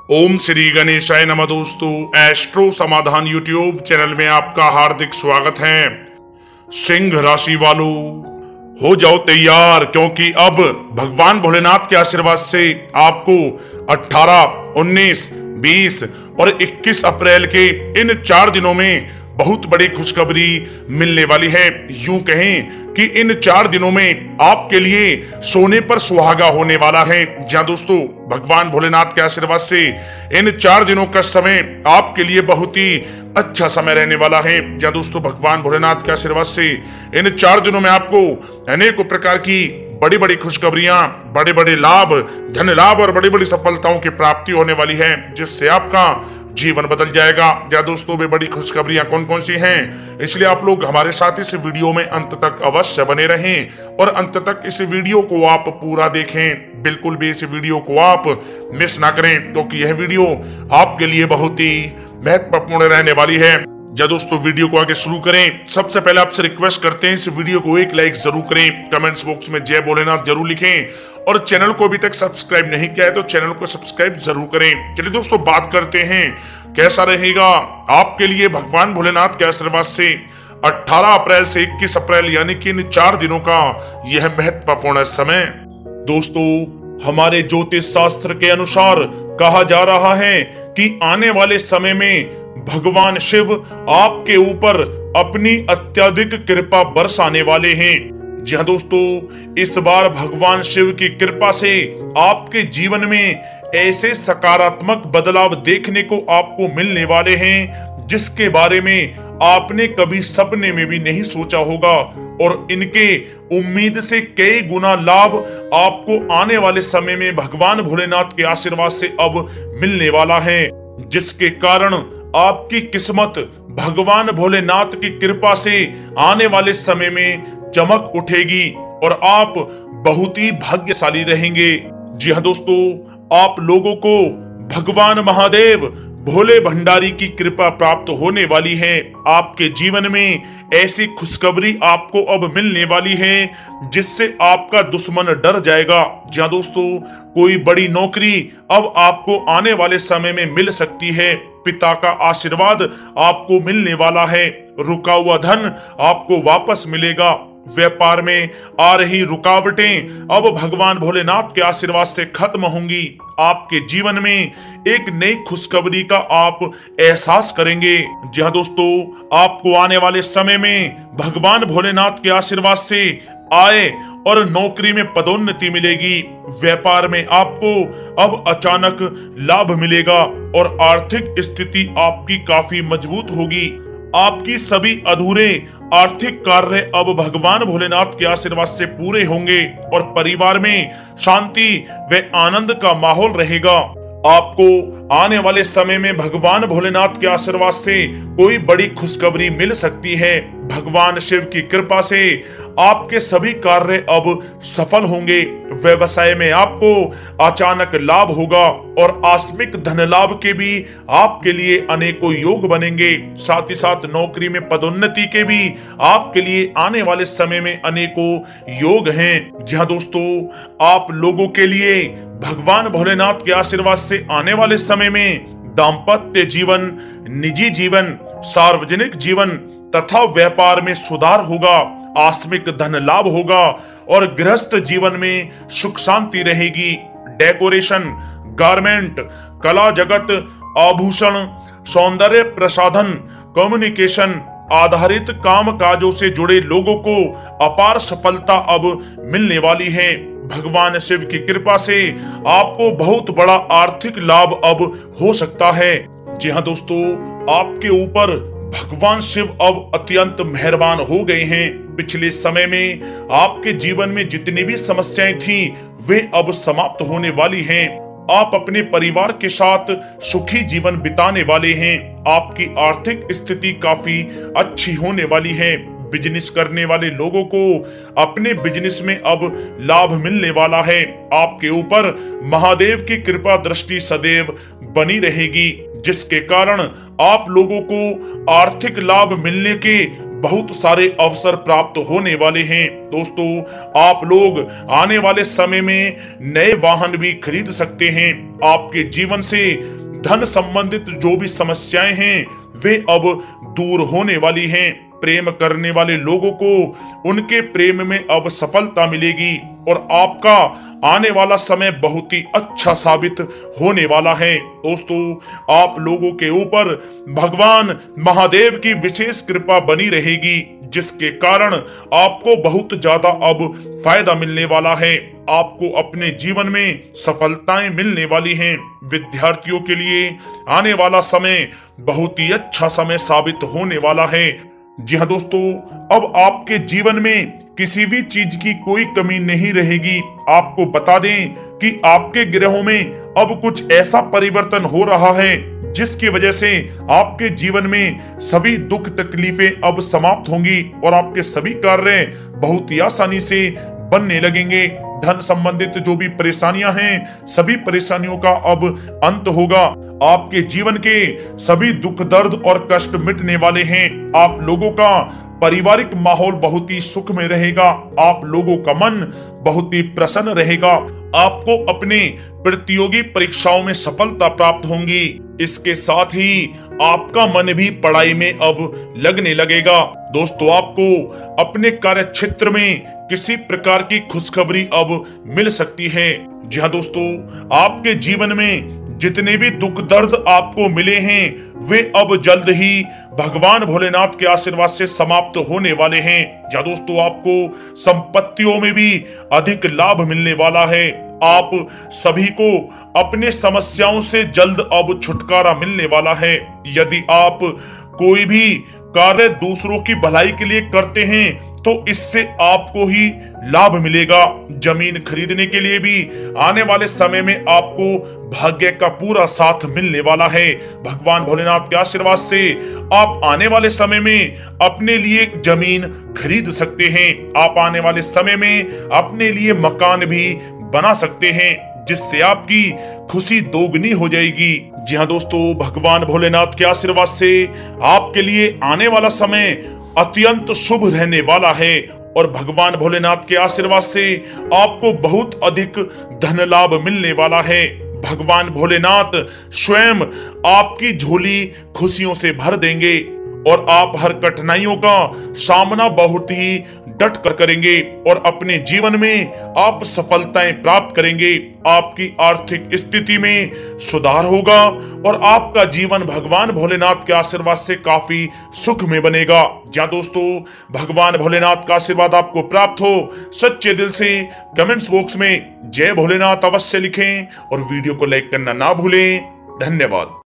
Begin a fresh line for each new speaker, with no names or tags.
ओम श्री गणेशाय नमः। दोस्तों, एस्ट्रो समाधान यूट्यूब चैनल में आपका हार्दिक स्वागत है। सिंह राशि वालों, हो जाओ तैयार, क्योंकि अब भगवान भोलेनाथ के आशीर्वाद से आपको 18, 19, 20 और 21 अप्रैल के इन 4 दिनों में बहुत बड़ी खुशखबरी मिलने वाली है। यूं कहें कि इन 4 दिनों में आपके लिए सोने पर सुहागा होने वाला है। जहां दोस्तों, भगवान भोलेनाथ के आशीर्वाद से इन 4 दिनों का समय आपके लिए बहुत ही अच्छा समय रहने वाला है। जहां दोस्तों, भगवान भोलेनाथ के आशीर्वाद से इन 4 दिनों में आपको अनेकों प्रकार की बड़ी बड़ी खुशखबरियां, बड़े बड़े लाभ, धन लाभ और बड़ी बड़ी सफलताओं की प्राप्ति होने वाली है, जिससे आपका जीवन बदल जाएगा। या दोस्तों, वे बड़ी खुशखबरियां कौन कौन सी हैं, इसलिए आप लोग हमारे साथ इस वीडियो में अंत तक अवश्य बने रहें और अंत तक इस वीडियो को आप पूरा देखें। बिल्कुल भी इस वीडियो को आप मिस ना करें, क्योंकि यह वीडियो आपके लिए बहुत ही महत्वपूर्ण रहने वाली है। या दोस्तों, वीडियो को आगे शुरू करें, सबसे पहले आपसे रिक्वेस्ट करते हैं इस वीडियो को एक लाइक जरूर करें, कमेंट्स बॉक्स में जय भोलेनाथ जरूर लिखें और चैनल को अभी तक सब्सक्राइब नहीं किया है तो चैनल को सब्सक्राइब जरूर करें। चलिए दोस्तों, बात करते हैं कैसा रहेगा आपके लिए भगवान भोलेनाथ के आशीर्वाद से 18 अप्रैल से 21 अप्रैल यानी कि इन 4 दिनों का यह महत्वपूर्ण समय। दोस्तों, हमारे ज्योतिष शास्त्र के अनुसार कहा जा रहा है कि आने वाले समय में भगवान शिव आपके ऊपर अपनी अत्यधिक कृपा बरसाने वाले हैं। जी हाँ दोस्तों, इस बार भगवान शिव की कृपा से आपके जीवन में ऐसे सकारात्मक बदलाव देखने को आपको मिलने वाले हैं जिसके बारे में आपने कभी सपने में भी नहीं सोचा होगा, और इनके उम्मीद से कई गुना लाभ आपको आने वाले समय में भगवान भोलेनाथ के आशीर्वाद से अब मिलने वाला है, जिसके कारण आपकी किस्मत भगवान भोलेनाथ की कृपा से आने वाले समय में चमक उठेगी और आप बहुत ही भाग्यशाली रहेंगे। जी हाँ दोस्तों, आप लोगों को भगवान महादेव भोले भंडारी की कृपा प्राप्त होने वाली है। आपके जीवन में ऐसी खुशखबरी आपको अब मिलने वाली है जिससे आपका दुश्मन डर जाएगा। जहां दोस्तों, कोई बड़ी नौकरी अब आपको आने वाले समय में मिल सकती है। पिता का आशीर्वाद आपको मिलने वाला है। रुका हुआ धन आपको वापस मिलेगा। व्यापार में आ रही रुकावटें अब भगवान भोलेनाथ के आशीर्वाद से खत्म होंगी। आपके जीवन में एक नई खुशखबरी का आप एहसास करेंगे। जी हाँ दोस्तों, आपको आने वाले समय में भगवान भोलेनाथ के आशीर्वाद से आय और नौकरी में पदोन्नति मिलेगी। व्यापार में आपको अब अचानक लाभ मिलेगा और आर्थिक स्थिति आपकी काफी मजबूत होगी। आपकी सभी अधूरे आर्थिक कार्य अब भगवान भोलेनाथ के आशीर्वाद से पूरे होंगे और परिवार में शांति व आनंद का माहौल रहेगा। आपको आने वाले समय में भगवान भोलेनाथ के आशीर्वाद से कोई बड़ी खुशखबरी मिल सकती है। भगवान शिव की कृपा से आपके सभी कार्य अब सफल होंगे। व्यवसाय में आपको अचानक लाभ होगा और आकस्मिक धन लाभ के भी आपके लिए अनेकों योग बनेंगे। साथ ही साथ नौकरी में पदोन्नति के भी आपके लिए आने वाले समय में अनेकों योग हैं। जी हाँ दोस्तों, आप लोगों के लिए भगवान भोलेनाथ के आशीर्वाद से आने वाले समय में दाम्पत्य जीवन, निजी जीवन, सार्वजनिक जीवन तथा व्यापार में सुधार होगा। आकस्मिक धन लाभ होगा और गृहस्थ जीवन में सुख शांति रहेगी। डेकोरेशन, गारमेंट, कला जगत, आभूषण, सौंदर्य प्रसाधन, कम्युनिकेशन आधारित काम काजों से जुड़े लोगों को अपार सफलता अब मिलने वाली है। भगवान शिव की कृपा से आपको बहुत बड़ा आर्थिक लाभ अब हो सकता है। जी हाँ दोस्तों, आपके ऊपर भगवान शिव अब अत्यंत मेहरबान हो गए हैं। पिछले समय में आपके जीवन में जितनी भी समस्याएं थी वे अब समाप्त होने वाली हैं। आप अपने परिवार के साथ सुखी जीवन बिताने वाले हैं। आपकी आर्थिक स्थिति काफी अच्छी होने वाली है। बिजनेस करने वाले लोगों को अपने बिजनेस में अब लाभ मिलने वाला है। आपके ऊपर महादेव की कृपा दृष्टि सदैव बनी रहेगी, जिसके कारण आप लोगों को आर्थिक लाभ मिलने के बहुत सारे अवसर प्राप्त होने वाले हैं। दोस्तों, आप लोग आने वाले समय में नए वाहन भी खरीद सकते हैं। आपके जीवन से धन संबंधित जो भी समस्याएं हैं वे अब दूर होने वाली हैं। प्रेम करने वाले लोगों को उनके प्रेम में अब सफलता मिलेगी और आपका आने वाला समय बहुत ही अच्छा साबित होने वाला है। दोस्तों, आप लोगों के ऊपर भगवान महादेव की विशेष कृपा बनी रहेगी, जिसके कारण आपको बहुत ज्यादा अब फायदा मिलने वाला है। आपको अपने जीवन में सफलताएं मिलने वाली हैं। विद्यार्थियों के लिए आने वाला समय बहुत ही अच्छा समय साबित होने वाला है। जी हाँ दोस्तों, अब आपके जीवन में किसी भी चीज की कोई कमी नहीं रहेगी। आपको बता दें कि आपके ग्रहों में अब कुछ ऐसा परिवर्तन हो रहा है जिसकी वजह से आपके जीवन में सभी दुख तकलीफें अब समाप्त होंगी और आपके सभी कार्य बहुत ही आसानी से बनने लगेंगे। धन संबंधित जो भी परेशानियां हैं, सभी परेशानियों का अब अंत होगा। आपके जीवन के सभी दुख दर्द और कष्ट मिटने वाले हैं। आप लोगों का पारिवारिक माहौल बहुत ही सुख में रहेगा। आप लोगों का मन बहुत ही प्रसन्न रहेगा। आपको अपने प्रतियोगी परीक्षाओं में सफलता प्राप्त होंगी। इसके साथ ही आपका मन भी पढ़ाई में अब लगने लगेगा। दोस्तों, आपको अपने कार्य क्षेत्र में किसी प्रकार की खुशखबरी अब मिल सकती है। जी हाँ दोस्तों, आपके जीवन में जितने भी दुख दर्द आपको मिले हैं वे अब जल्द ही भगवान भोलेनाथ के आशीर्वाद से समाप्त होने वाले हैं। या दोस्तों, आपको संपत्तियों में भी अधिक लाभ मिलने वाला है। आप सभी को अपने समस्याओं से जल्द अब छुटकारा मिलने वाला है। यदि आप कोई भी कार्य दूसरों की भलाई के लिए करते हैं तो इससे आपको ही लाभ मिलेगा। जमीन खरीदने के लिए भी आने वाले समय में आपको भाग्य का पूरा साथ मिलने वाला है। भगवान भोलेनाथ के आशीर्वाद से आप आने वाले समय में अपने लिए जमीन खरीद सकते हैं। आप आने वाले समय में अपने लिए मकान भी बना सकते हैं, जिससे आपकी खुशी दोगुनी हो जाएगी। जी हाँ दोस्तों, भगवान भोलेनाथ के आशीर्वाद से आपके लिए आने वाला समय अत्यंत शुभ रहने वाला है और भगवान भोलेनाथ के आशीर्वाद से आपको बहुत अधिक धन लाभ मिलने वाला है। भगवान भोलेनाथ स्वयं आपकी झोली खुशियों से भर देंगे और आप हर कठिनाइयों का सामना बहुत ही डट कर करेंगे और अपने जीवन में आप सफलताएं प्राप्त करेंगे। आपकी आर्थिक स्थिति में सुधार होगा और आपका जीवन भगवान भोलेनाथ के आशीर्वाद से काफी सुख में बनेगा। जहाँ दोस्तों, भगवान भोलेनाथ का आशीर्वाद आपको प्राप्त हो, सच्चे दिल से कमेंट्स बॉक्स में जय भोलेनाथ अवश्य लिखें और वीडियो को लाइक करना ना भूलें। धन्यवाद।